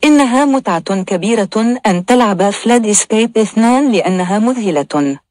إنها متعة كبيرة أن تلعب فلاد إسكيب 2 لأنها مذهلة.